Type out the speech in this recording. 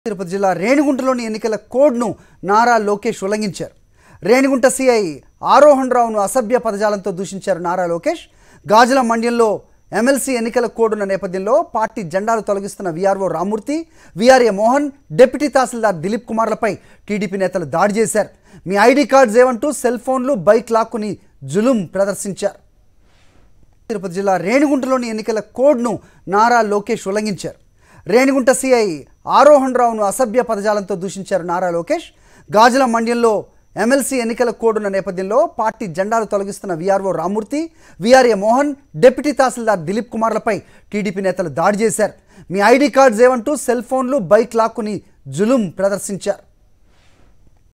తిరుపతి జిల్లా రేణిగుంటలోని ఎన్నికల కోడ్ను నారా లోకేష్ ఉల్లంఘించారు. రేణిగుంట సీఐ ఆరోహణ్ రావును అసభ్య పదజాలంతో దూషించారు నారా లోకేష్. గాజుల మండ్యంలో ఎమ్మెల్సీ ఎన్నికల కోడ్ ఉన్న నేపథ్యంలో పార్టీ జెండాలు తొలగిస్తున్న VRO Rammurthy, VRA Mohan, deputy tahsildar Dilip కుమార్లపై టీడీపీ నేతలు దాడి చేశారు. మీ ఐడి కార్డ్స్ ఏమంటూ సెల్ ఫోన్లు, బైక్ లాక్కుని జులుం ప్రదర్శించారు. తిరుపతి జిల్లా రేణిగుంటలోని ఎన్నికల కోడ్ను నారా లోకేష్ ఉల్లంఘించారు. రేణిగుంట సీఐ ఆరోహణ్ రావును అసభ్య పదజాలంతో దూషించారు నారా లోకేష్. గాజుల మండ్యంలో ఎమ్మెల్సీ ఎన్నికల కోడ్ ఉన్న నేపథ్యంలో పార్టీ జెండాలు తొలగిస్తున్న VRO Rammurthy, VRA Mohan, deputy tahsildar Dilip కుమార్లపై టీడీపీ నేతలు దాడి చేశారు. మీ ఐడి కార్డ్స్ ఏమంటూ సెల్ ఫోన్లు, బైక్ లాక్కుని జులుం ప్రదర్శించారు.